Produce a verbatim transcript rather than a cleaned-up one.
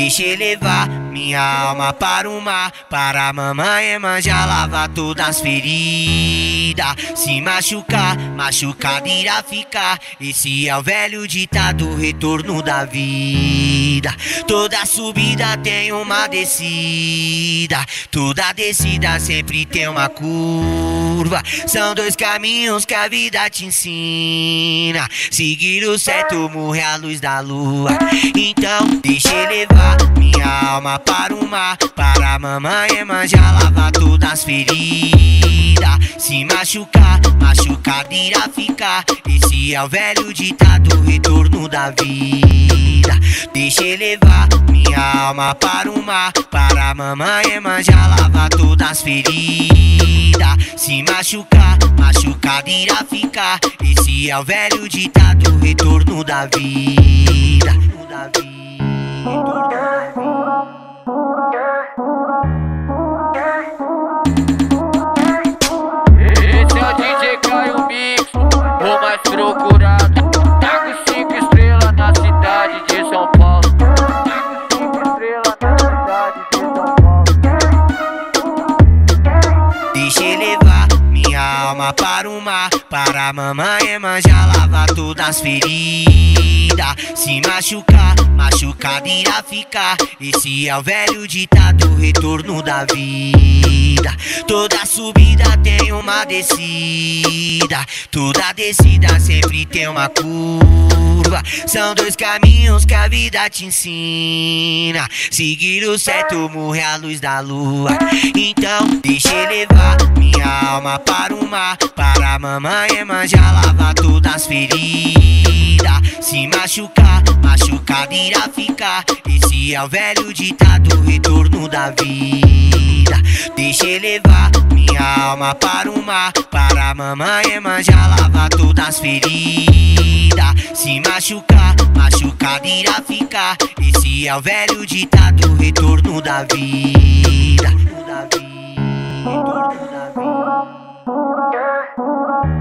deixa eu levar minha alma para o mar, para a mamãe Iemanjá lavar todas as feridas. Se machucar, machucado irá ficar. Esse é o velho ditado, retorno da vida. Toda subida tem uma descida, toda descida sempre tem uma curva. São dois caminhos que a vida te ensina. Seguir o certo, morrer à luz da lua. Então deixa eu levar minha alma para o mar, para a mamãe Iemanjá lavar todas as feridas. Se machucar, machucado irá ficar. Esse é o velho ditado, retorno da vida. Deixa eu levar minha alma para o mar, para a mamãe Iemanjá lavar todas as feridas. Se machucar, machucado irá ficar. Esse é o velho ditado, retorno da vida. Da vida. Esse é o D J Caio Mix, o mais procurado. Tá com cinco estrelas na cidade de São Paulo. Tá com cinco estrelas na cidade de São Paulo. Deixa eu levar minha alma para o mar, para a mamãe Iemanjá lavar todas as feridas. Se machucar, machucado irá ficar. Esse é o velho ditado, retorno da vida. Toda subida tem uma descida, toda descida sempre tem uma curva. São dois caminhos que a vida te ensina. Seguir o certo, morrer à luz da lua. Então deixa eu levar minha alma para o mar, para a mamãe Iemanjá lavar todas as feridas. Se machucar, machucado irá ficar. Esse é o velho ditado, retorno da vida. Deixa eu levar minha alma para o mar, para a mamãe Iemanjá lavar todas as feridas. Se machucar, machucado irá ficar. Esse é o velho ditado, retorno da vida. Da vida. Retorno da vida.